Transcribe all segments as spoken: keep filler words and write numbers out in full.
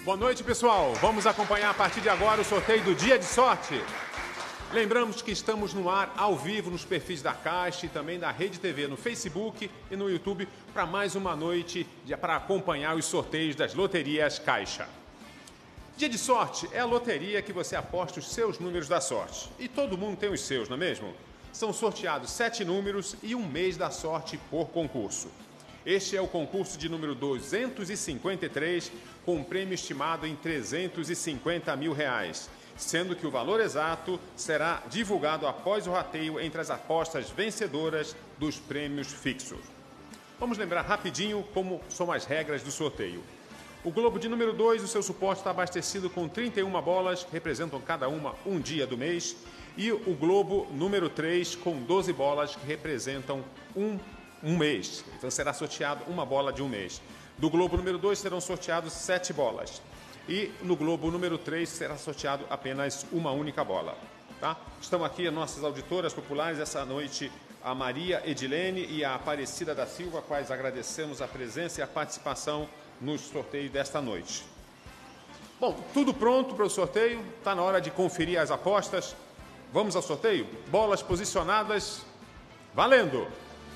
Boa noite, pessoal. Vamos acompanhar a partir de agora o sorteio do Dia de Sorte. Lembramos que estamos no ar ao vivo nos perfis da Caixa e também da Rede T V no Facebook e no YouTube para mais uma noite para acompanhar os sorteios das loterias Caixa. Dia de Sorte é a loteria que você aposta os seus números da sorte. E todo mundo tem os seus, não é mesmo? São sorteados sete números e um mês da sorte por concurso. Este é o concurso de número duzentos e cinquenta e três, com um prêmio estimado em trezentos e cinquenta mil reais, sendo que o valor exato será divulgado após o rateio entre as apostas vencedoras dos prêmios fixos. Vamos lembrar rapidinho como são as regras do sorteio. O globo de número dois, o seu suporte está abastecido com trinta e uma bolas, que representam cada uma um dia do mês, e o globo número três, com doze bolas, que representam um um mês. Então será sorteado uma bola de um mês. Do globo número dois serão sorteados sete bolas. E no globo número três será sorteado apenas uma única bola. Tá? Estão aqui as nossas auditoras populares essa noite, a Maria Edilene e a Aparecida da Silva, quais agradecemos a presença e a participação no sorteio desta noite. Bom, tudo pronto para o sorteio. Está na hora de conferir as apostas. Vamos ao sorteio? Bolas posicionadas. Valendo!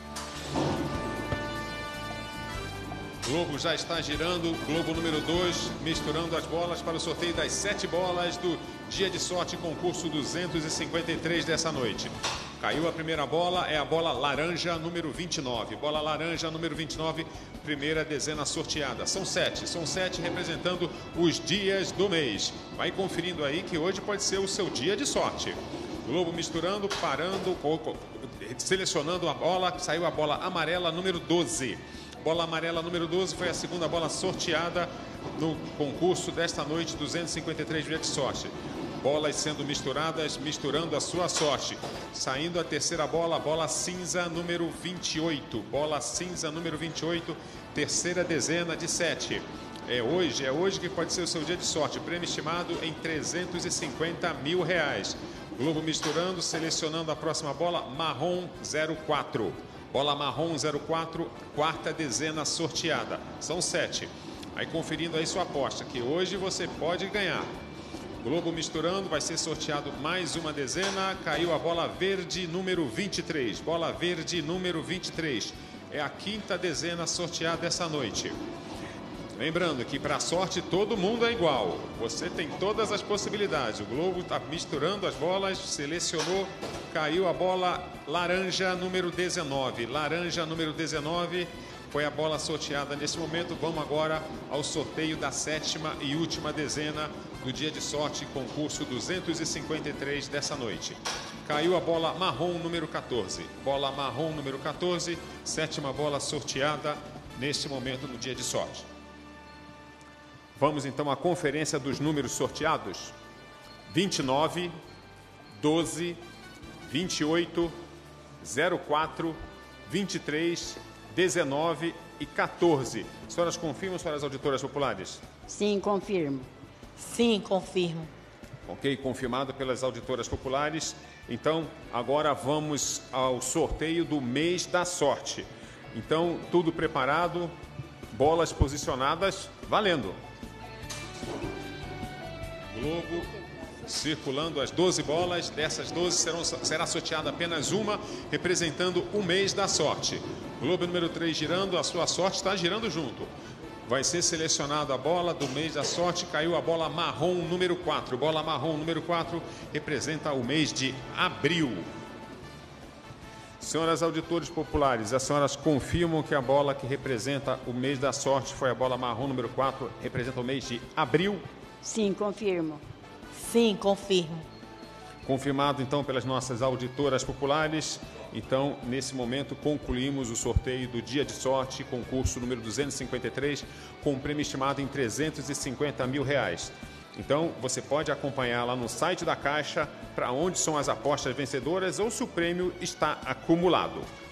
O globo já está girando, globo número dois, misturando as bolas para o sorteio das sete bolas do Dia de Sorte, concurso duzentos e cinquenta e três dessa noite. Caiu a primeira bola, é a bola laranja número vinte e nove. Bola laranja número vinte e nove, primeira dezena sorteada. São sete, são sete representando os dias do mês. Vai conferindo aí que hoje pode ser o seu dia de sorte. Globo misturando, parando, selecionando a bola, saiu a bola amarela número doze. Bola amarela número doze foi a segunda bola sorteada no concurso desta noite, duzentos e cinquenta e três dias de sorte. Bolas sendo misturadas, misturando a sua sorte. Saindo a terceira bola, bola cinza número vinte e oito. Bola cinza número vinte e oito, terceira dezena de sete. É hoje, é hoje que pode ser o seu dia de sorte. Prêmio estimado em trezentos e cinquenta mil reais. Globo misturando, selecionando a próxima bola, marrom zero quatro. Bola marrom zero quatro, quarta dezena sorteada. São sete. Aí conferindo aí sua aposta, que hoje você pode ganhar. Globo misturando, vai ser sorteado mais uma dezena. Caiu a bola verde número vinte e três. Bola verde número vinte e três. É a quinta dezena sorteada essa noite. Lembrando que para a sorte todo mundo é igual. Você tem todas as possibilidades. O globo está misturando as bolas, selecionou, caiu a bola laranja número dezenove. Laranja número dezenove foi a bola sorteada nesse momento. Vamos agora ao sorteio da sétima e última dezena do Dia de Sorte, concurso duzentos e cinquenta e três dessa noite. Caiu a bola marrom número quatorze. Bola marrom número quatorze, sétima bola sorteada neste momento no Dia de Sorte. Vamos então à conferência dos números sorteados. vinte e nove, doze, vinte e oito, zero quatro, vinte e três, dezenove e quatorze. Senhoras confirmam, senhoras auditoras populares? Sim, confirmo. Sim, confirmo. Ok, confirmado pelas auditoras populares. Então, agora vamos ao sorteio do mês da sorte. Então, tudo preparado, bolas posicionadas, valendo! Globo circulando as doze bolas, dessas doze serão, será sorteada apenas uma, representando o mês da sorte. Globo número três girando, a sua sorte está girando junto. Vai ser selecionada a bola do mês da sorte, caiu a bola marrom número quatro. Bola marrom número quatro representa o mês de abril. Senhoras auditores populares, as senhoras confirmam que a bola que representa o mês da sorte foi a bola marrom número quatro, representa o mês de abril? Sim, confirmo. Sim, confirmo. Confirmado, então, pelas nossas auditoras populares. Então, nesse momento, concluímos o sorteio do Dia de Sorte, concurso número duzentos e cinquenta e três, com um prêmio estimado em trezentos e cinquenta mil reais. Então, você pode acompanhar lá no site da Caixa para onde são as apostas vencedoras ou se o prêmio está acumulado.